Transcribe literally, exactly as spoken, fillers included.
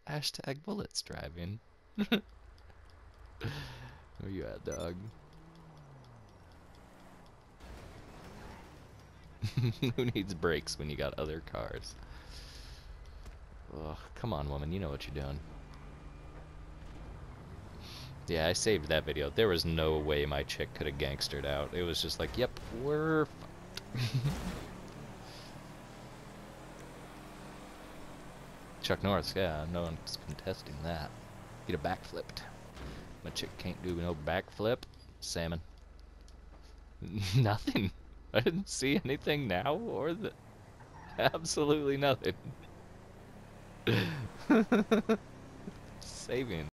Hashtag bullets driving. Where you at, dog? Who needs brakes when you got other cars? Ugh, come on, woman, you know what you're doing. Yeah, I saved that video. There was no way my chick could have gangstered out. It was just like, yep, we're fucked. Chuck Norris, yeah, no one's contesting that. Get a backflip. My chick can't do no backflip. Salmon. Nothing. I didn't see anything now or the... Absolutely nothing. Saving.